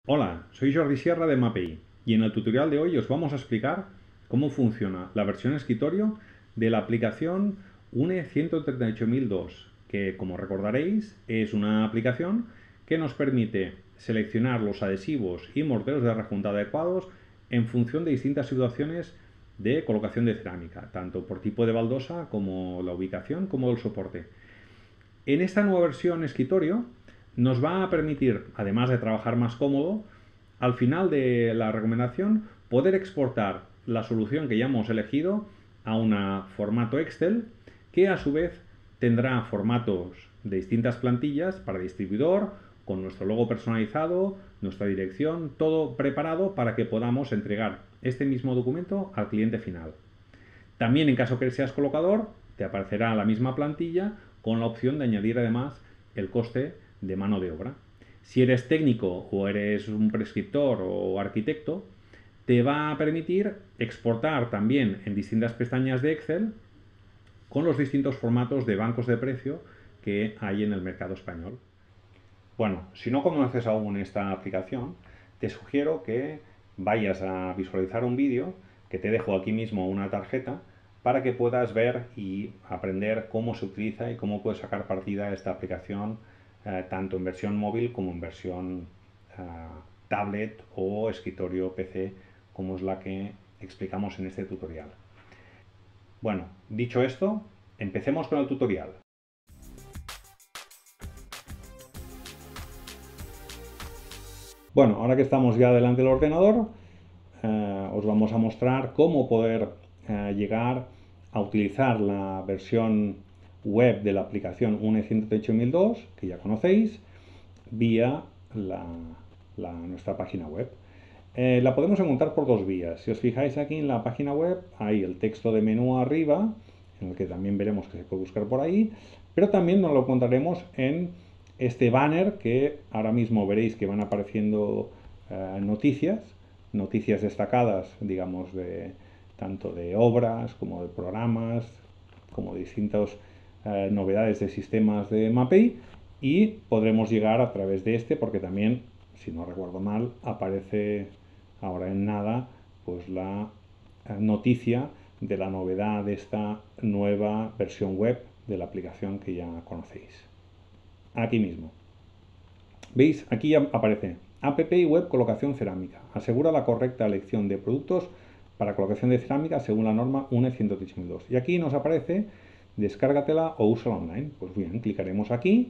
Hola, soy Jordi Sierra de MAPI y en el tutorial de hoy os vamos a explicar cómo funciona la versión escritorio de la aplicación UNE 138002, que como recordaréis es una aplicación que nos permite seleccionar los adhesivos y morteros de rejunta adecuados en función de distintas situaciones de colocación de cerámica, tanto por tipo de baldosa como la ubicación como el soporte. En esta nueva versión escritorio nos va a permitir, además de trabajar más cómodo, al final de la recomendación poder exportar la solución que ya hemos elegido a un formato Excel que a su vez tendrá formatos de distintas plantillas para distribuidor, con nuestro logo personalizado, nuestra dirección, todo preparado para que podamos entregar este mismo documento al cliente final. También en caso que seas colocador, te aparecerá la misma plantilla con la opción de añadir además el coste de mano de obra. Si eres técnico o eres un prescriptor o arquitecto, te va a permitir exportar también en distintas pestañas de Excel con los distintos formatos de bancos de precio que hay en el mercado español. Bueno, si no conoces aún esta aplicación, te sugiero que vayas a visualizar un vídeo, que te dejo aquí mismo una tarjeta, para que puedas ver y aprender cómo se utiliza y cómo puedes sacar partida a esta aplicación, tanto en versión móvil como en versión eh, tablet o escritorio PC, como es la que explicamos en este tutorial. Bueno, dicho esto, empecemos con el tutorial. Bueno, ahora que estamos ya delante del ordenador, os vamos a mostrar cómo poder llegar a utilizar la versión web de la aplicación UNE 138002, que ya conocéis, vía nuestra página web. La podemos encontrar por dos vías. Si os fijáis aquí en la página web, hay el texto de menú arriba, en el que también veremos que se puede buscar por ahí, pero también nos lo encontraremos en este banner que ahora mismo veréis que van apareciendo noticias destacadas, digamos, de tanto de obras como de programas, como de distintas novedades de sistemas de MAPI, y podremos llegar a través de este porque también, si no recuerdo mal, aparece ahora en nada pues la noticia de la novedad de esta nueva versión web de la aplicación que ya conocéis. Aquí mismo. ¿Veis? Aquí ya aparece app y web colocación cerámica. Asegura la correcta elección de productos para colocación de cerámica según la norma UNE 18002. Y aquí nos aparece descárgatela o úsala online. Pues bien, clicaremos aquí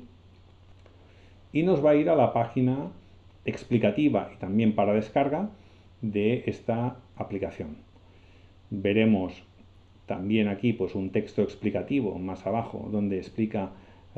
y nos va a ir a la página explicativa y también para descarga de esta aplicación. Veremos también aquí pues un texto explicativo más abajo donde explica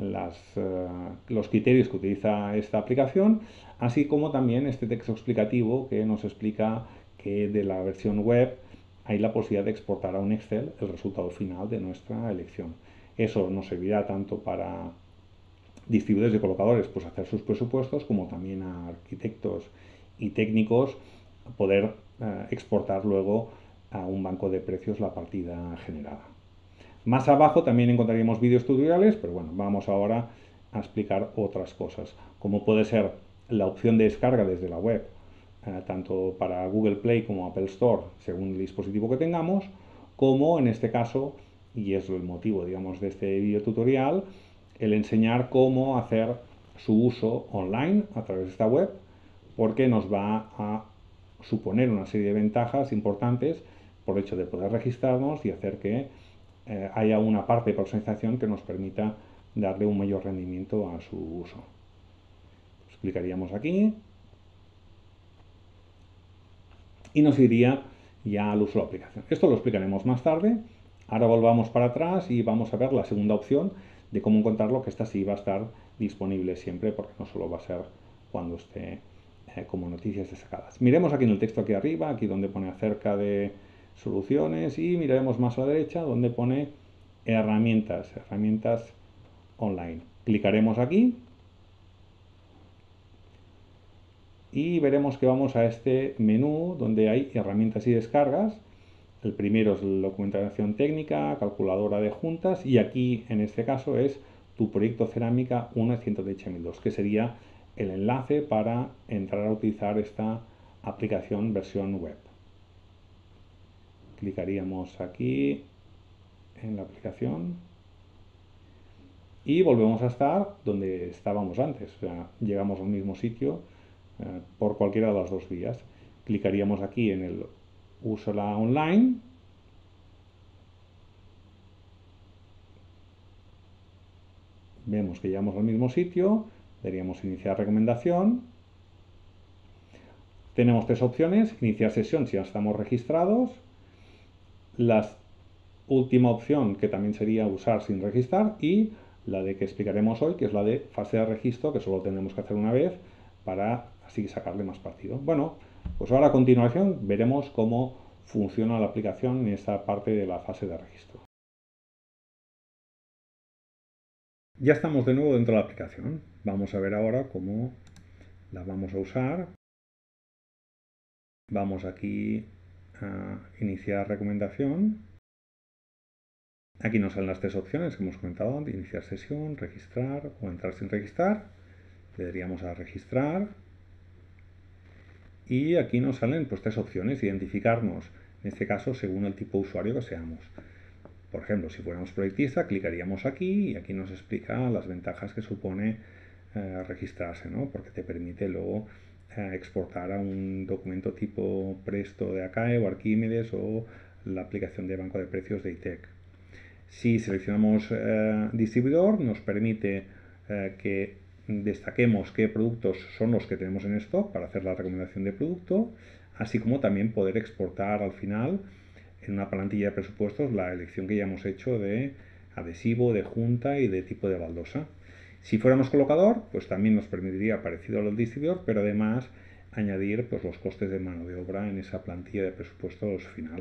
los criterios que utiliza esta aplicación, así como también este texto explicativo que nos explica que de la versión web hay la posibilidad de exportar a un Excel el resultado final de nuestra elección. Eso nos servirá tanto para distribuidores de colocadores pues hacer sus presupuestos, como también a arquitectos y técnicos poder exportar luego a un banco de precios la partida generada. Más abajo también encontraríamos vídeos tutoriales, pero bueno, vamos ahora a explicar otras cosas, como puede ser la opción de descarga desde la web, tanto para Google Play como Apple Store, según el dispositivo que tengamos, como en este caso, y es el motivo, digamos, de este video tutorial, el enseñar cómo hacer su uso online a través de esta web, porque nos va a suponer una serie de ventajas importantes por el hecho de poder registrarnos y hacer que haya una parte de personalización que nos permita darle un mayor rendimiento a su uso. Explicaríamos aquí y nos iría ya al uso de la aplicación. Esto lo explicaremos más tarde. Ahora volvamos para atrás y vamos a ver la segunda opción de cómo encontrarlo, que esta sí va a estar disponible siempre, porque no solo va a ser cuando esté como noticias destacadas. Miremos aquí en el texto aquí arriba, aquí donde pone acerca de soluciones, y miraremos más a la derecha donde pone herramientas online. Clicaremos aquí y veremos que vamos a este menú donde hay herramientas y descargas. El primero es la documentación técnica, calculadora de juntas, y aquí en este caso es tu proyecto cerámica 1.18002, que sería el enlace para entrar a utilizar esta aplicación versión web. Clicaríamos aquí en la aplicación y volvemos a estar donde estábamos antes. O sea, llegamos al mismo sitio por cualquiera de las dos vías. Clicaríamos aquí en el úsala online. Vemos que llegamos al mismo sitio. Daríamos iniciar recomendación. Tenemos tres opciones: iniciar sesión si ya estamos registrados. La última opción, que también sería usar sin registrar, y la de que explicaremos hoy, que es la de fase de registro, que solo tenemos que hacer una vez para así sacarle más partido. Bueno, pues ahora a continuación veremos cómo funciona la aplicación en esta parte de la fase de registro. Ya estamos de nuevo dentro de la aplicación. Vamos a ver ahora cómo la vamos a usar. Vamos aquí a iniciar recomendación. Aquí nos salen las tres opciones que hemos comentado antes: iniciar sesión, registrar o entrar sin registrar. Le daríamos a registrar y aquí nos salen pues tres opciones: identificarnos, en este caso según el tipo de usuario que seamos. Por ejemplo, si fuéramos proyectista, clicaríamos aquí y aquí nos explica las ventajas que supone registrarse, ¿no? Porque te permite luego exportar a un documento tipo Presto de ACAE o Arquímedes o la aplicación de banco de precios de ITEC. Si seleccionamos distribuidor, nos permite que destaquemos qué productos son los que tenemos en stock para hacer la recomendación de producto, así como también poder exportar al final en una plantilla de presupuestos la elección que ya hemos hecho de adhesivo, de junta y de tipo de baldosa. Si fuéramos colocador, pues también nos permitiría, parecido al distribuidor, pero además añadir pues, los costes de mano de obra en esa plantilla de presupuestos final.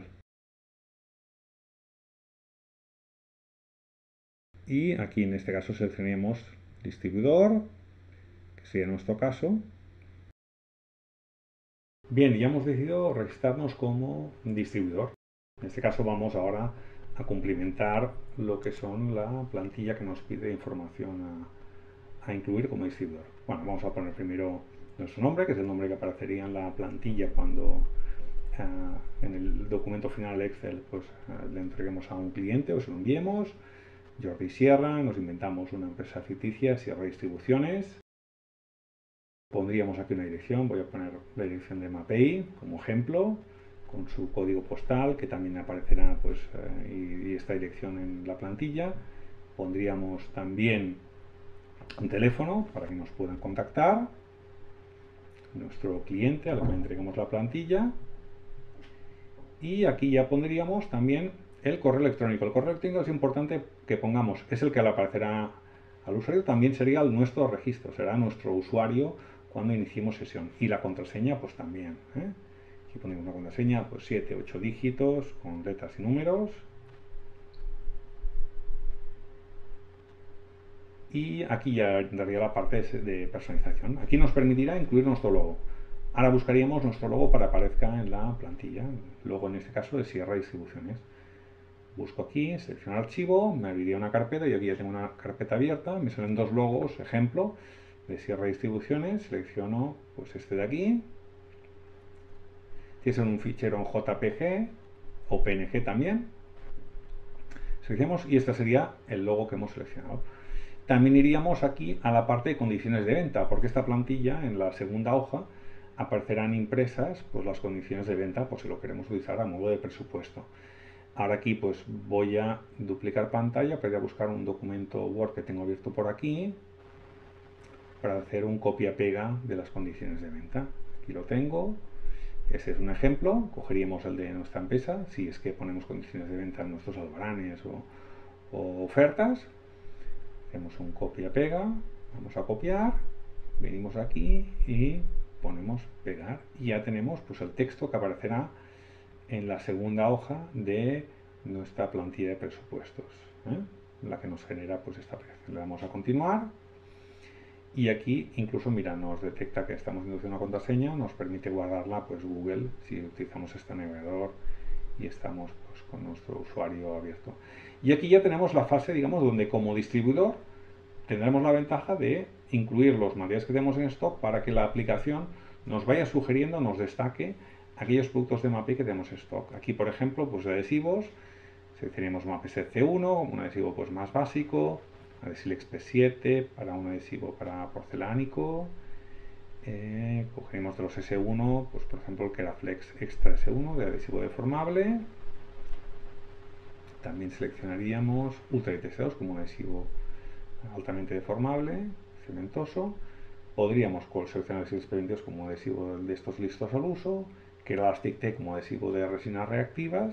Y aquí en este caso seleccionamos distribuidor, que sería nuestro caso. Bien, ya hemos decidido registrarnos como distribuidor. En este caso vamos ahora a cumplimentar lo que son la plantilla que nos pide información a incluir como distribuidor. Bueno, vamos a poner primero nuestro nombre, que es el nombre que aparecería en la plantilla cuando en el documento final Excel pues, le entreguemos a un cliente o se lo enviemos. Jordi Sierra, nos inventamos una empresa ficticia, Sierra Distribuciones. Pondríamos aquí una dirección, voy a poner la dirección de MAPEI como ejemplo, con su código postal, que también aparecerá pues, y esta dirección en la plantilla. Pondríamos también un teléfono para que nos puedan contactar, nuestro cliente al que le entreguemos la plantilla, y aquí ya pondríamos también el correo electrónico. El correo electrónico es importante que pongamos, es el que le aparecerá al usuario, también sería nuestro registro, será nuestro usuario cuando iniciemos sesión, y la contraseña pues también, Aquí ponemos una contraseña pues 7, 8 dígitos con letras y números. Y aquí ya entraría la parte de personalización. Aquí nos permitirá incluir nuestro logo. Ahora buscaríamos nuestro logo para que aparezca en la plantilla. Logo en este caso de Sierra Distribuciones. Busco aquí, selecciono archivo, me abriría una carpeta y aquí ya tengo una carpeta abierta. Me salen dos logos, ejemplo, de Sierra Distribuciones. Selecciono pues este de aquí. Tiene un fichero en JPG o PNG también. Seleccionamos y este sería el logo que hemos seleccionado. También iríamos aquí a la parte de condiciones de venta, porque esta plantilla en la segunda hoja aparecerán impresas pues, las condiciones de venta por si lo queremos utilizar a modo de presupuesto. Ahora aquí pues voy a duplicar pantalla para ir a buscar un documento Word que tengo abierto por aquí para hacer un copia-pega de las condiciones de venta. Aquí lo tengo. Ese es un ejemplo. Cogeríamos el de nuestra empresa, si es que ponemos condiciones de venta en nuestros albaranes o ofertas. Hacemos un copia-pega, vamos a copiar, venimos aquí y ponemos pegar y ya tenemos pues, el texto que aparecerá en la segunda hoja de nuestra plantilla de presupuestos, la que nos genera pues, esta aplicación. Le damos a continuar y aquí incluso mira, nos detecta que estamos introduciendo una contraseña, nos permite guardarla pues Google si utilizamos este navegador y estamos pues, con nuestro usuario abierto. Y aquí ya tenemos la fase, digamos, donde como distribuidor tendremos la ventaja de incluir los materiales que tenemos en stock para que la aplicación nos vaya sugiriendo, nos destaque aquellos productos de MAPI que tenemos en stock. Aquí, por ejemplo, pues de adhesivos, seleccionamos MAPESET C1, un adhesivo pues más básico, Adhesilex P7 para un adhesivo para porcelánico. Cogeremos de los S1, pues por ejemplo el Keraflex Extra S1 de adhesivo deformable. También seleccionaríamos Ultralit S2 como un adhesivo altamente deformable, cementoso. Podríamos seleccionar adhesivos P22 como adhesivo de estos listos al uso, Kerastec T como adhesivo de resinas reactivas.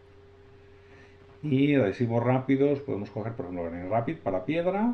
Y adhesivos rápidos podemos coger, por ejemplo, el Rapid para piedra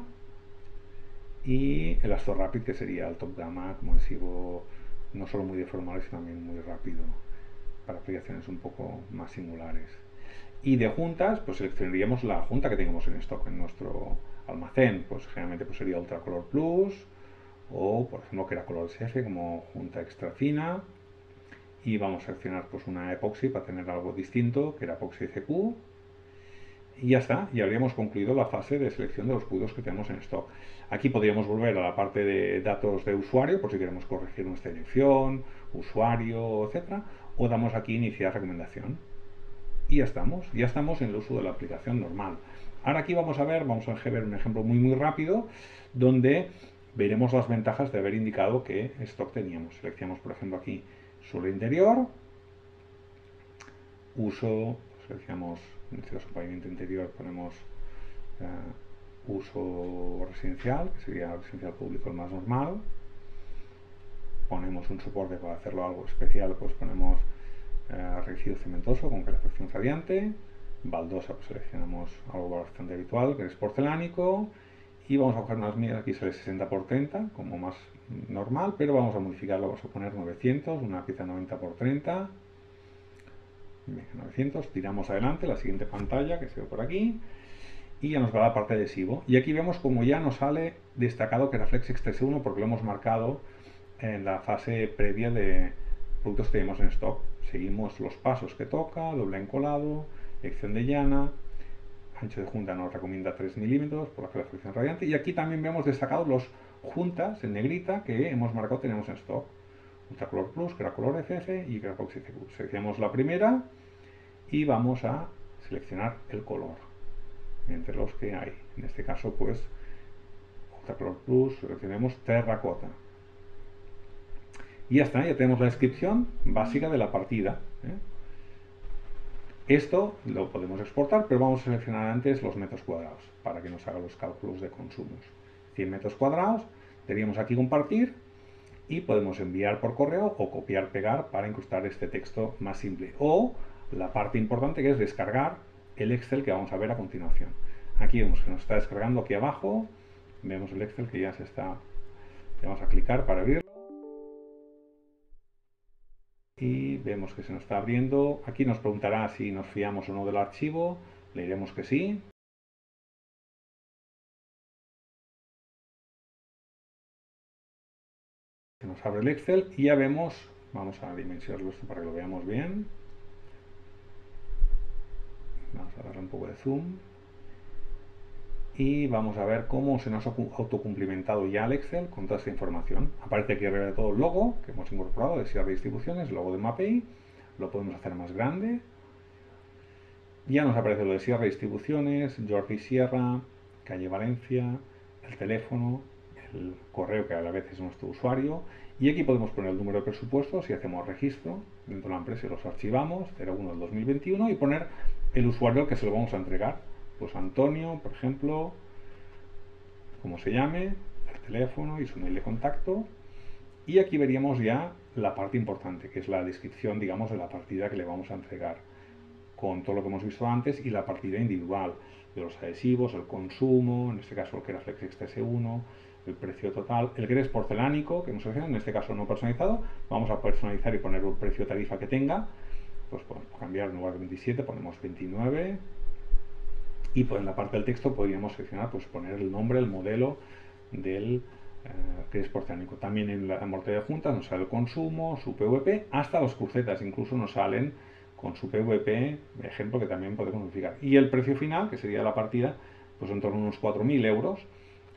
y el Astor Rapid, que sería el top gama como adhesivo no solo muy deformable, sino también muy rápido para aplicaciones un poco más singulares. Y de juntas, pues seleccionaríamos la junta que tengamos en stock en nuestro almacén. Pues generalmente pues sería Ultracolor Plus o, por ejemplo, Keracolor SF como junta extra fina. Y vamos a seleccionar pues una epoxi para tener algo distinto, que era epoxi CQ. Y ya está, y habríamos concluido la fase de selección de los productos que tenemos en stock. Aquí podríamos volver a la parte de datos de usuario, por si queremos corregir nuestra dirección, usuario, etcétera, o damos aquí iniciar recomendación. Y ya estamos en el uso de la aplicación normal. Ahora aquí vamos a ver un ejemplo muy rápido, donde veremos las ventajas de haber indicado qué stock teníamos. Seleccionamos, por ejemplo, aquí suelo interior, uso, seleccionamos en este caso pavimento interior, ponemos uso residencial, que sería residencial público el más normal. Ponemos un soporte para hacerlo algo especial, pues ponemos residuo cementoso con calefacción radiante. Baldosa, pues seleccionamos algo bastante habitual, que es porcelánico. Y vamos a coger unas medidas, aquí sale 60×30, como más normal, pero vamos a modificarlo, vamos a poner 900, una pieza 90×30. 900, tiramos adelante, la siguiente pantalla que se ve por aquí, y ya nos va la parte de adhesivo. Y aquí vemos como ya nos sale destacado Keraflex Extra S1 porque lo hemos marcado en la fase previa de productos que tenemos en stock. Seguimos los pasos que toca, doble encolado, elección de llana, ancho de junta nos recomienda 3 milímetros por la calefacción radiante, y aquí también vemos destacados los juntas en negrita que hemos marcado tenemos en stock. Ultracolor Plus, Keracolor FF y Kerapoxy CQ. Seleccionamos la primera y vamos a seleccionar el color entre los que hay. En este caso, pues, Ultracolor Plus, seleccionemos terracota. Y ya está, ya tenemos la descripción básica de la partida. Esto lo podemos exportar, pero vamos a seleccionar antes los metros cuadrados para que nos haga los cálculos de consumos. 100 metros cuadrados, teníamos aquí compartir y podemos enviar por correo o copiar-pegar para incrustar este texto más simple. O la parte importante que es descargar el Excel que vamos a ver a continuación. Aquí vemos que nos está descargando aquí abajo, vemos el Excel que ya se está, vamos a clicar para abrirlo. Y vemos que se nos está abriendo. Aquí nos preguntará si nos fiamos o no del archivo. Le diremos que sí. Se nos abre el Excel y ya vemos, vamos a dimensionarlo esto para que lo veamos bien. Vamos a darle un poco de zoom. Y vamos a ver cómo se nos ha autocumplimentado ya el Excel con toda esta información. Aparece aquí arriba de todo el logo que hemos incorporado de Sierra Distribuciones, el logo de MAPEI. Lo podemos hacer más grande. Ya nos aparece lo de Sierra Distribuciones, Jordi Sierra, calle Valencia, el teléfono, el correo que a la vez es nuestro usuario. Y aquí podemos poner el número de presupuesto si hacemos registro dentro de la empresa y los archivamos, 01 del 2021, y poner el usuario al que se lo vamos a entregar. Pues Antonio, por ejemplo, como se llame, el teléfono y su mail de contacto. Y aquí veríamos ya la parte importante, que es la descripción, digamos, de la partida que le vamos a entregar, con todo lo que hemos visto antes, y la partida individual de los adhesivos, el consumo, en este caso el Keraflex Extra S1, el precio total, el gres porcelánico que hemos seleccionado, en este caso no personalizado. Vamos a personalizar y poner un precio tarifa que tenga, pues podemos cambiar en lugar de 27, ponemos 29. Y pues en la parte del texto podríamos seleccionar, pues poner el nombre, el modelo del gres porcelánico. También en la mortera de juntas nos sale el consumo, su PVP, hasta los crucetas incluso nos salen con su PVP, ejemplo, que también podemos modificar. Y el precio final, que sería la partida, pues en torno a unos 4.000 euros,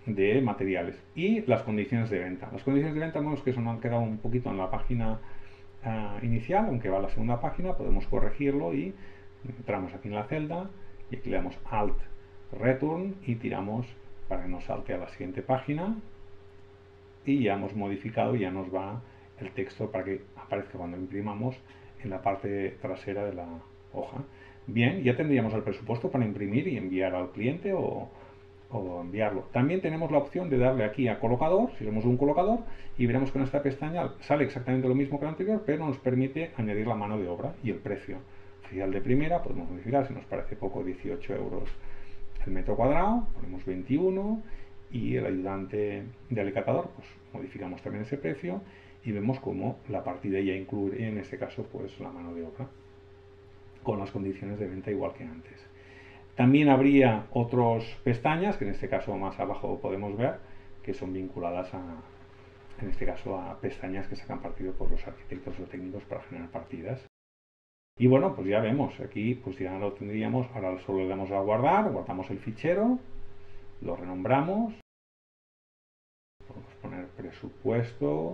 de materiales y las condiciones de venta. Las condiciones de venta vemos que se nos han quedado un poquito en la página inicial, aunque va a la segunda página, podemos corregirlo y entramos aquí en la celda y aquí le damos Alt Return y tiramos para que nos salte a la siguiente página y ya hemos modificado y ya nos va el texto para que aparezca cuando imprimamos en la parte trasera de la hoja. Bien, ya tendríamos el presupuesto para imprimir y enviar al cliente o enviarlo. También tenemos la opción de darle aquí a colocador, si somos un colocador, y veremos que en esta pestaña sale exactamente lo mismo que la anterior, pero nos permite añadir la mano de obra y el precio. Oficial de primera, podemos modificar, si nos parece poco, 18 euros el metro cuadrado, ponemos 21, y el ayudante de alicatador, pues modificamos también ese precio y vemos cómo la partida ya incluye en este caso pues la mano de obra con las condiciones de venta igual que antes. También habría otras pestañas que en este caso más abajo podemos ver que son vinculadas en este caso a pestañas que sacan partido por los arquitectos o técnicos para generar partidas. Y bueno, pues ya vemos, aquí pues ya lo tendríamos, ahora solo le damos a guardar, guardamos el fichero, lo renombramos, podemos poner presupuesto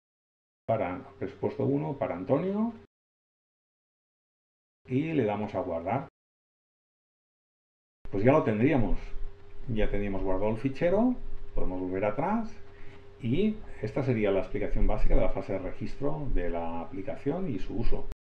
1 para Antonio y le damos a guardar. Pues ya lo tendríamos, ya tendríamos guardado el fichero, podemos volver atrás y esta sería la explicación básica de la fase de registro de la aplicación y su uso.